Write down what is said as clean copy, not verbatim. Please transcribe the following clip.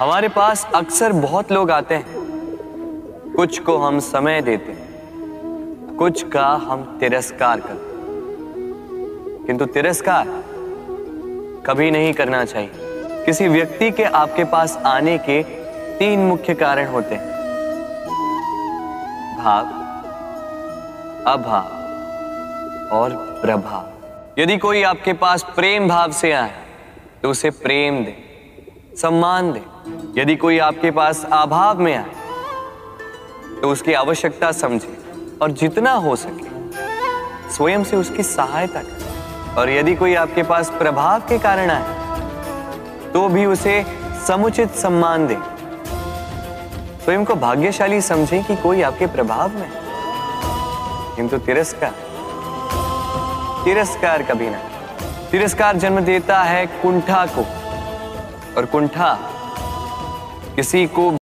हमारे पास अक्सर बहुत लोग आते हैं, कुछ को हम समय देते हैं, कुछ का हम तिरस्कार करते हैं, किंतु तिरस्कार कभी नहीं करना चाहिए। किसी व्यक्ति के आपके पास आने के 3 मुख्य कारण होते हैं: भाव, अभाव और प्रभाव। यदि कोई आपके पास प्रेम भाव से आए तो उसे प्रेम दे, सम्मान दे। यदि कोई आपके पास अभाव में आए तो उसकी आवश्यकता समझे और जितना हो सके स्वयं से उसकी सहायता करें। और यदि कोई आपके पास प्रभाव के कारण आए तो भी उसे समुचित सम्मान दे। स्वयं को भाग्यशाली समझे कि कोई आपके प्रभाव में है। किंतु तिरस्कार कभी ना। तिरस्कार जन्म देता है कुंठा को, और कुंठा किसी को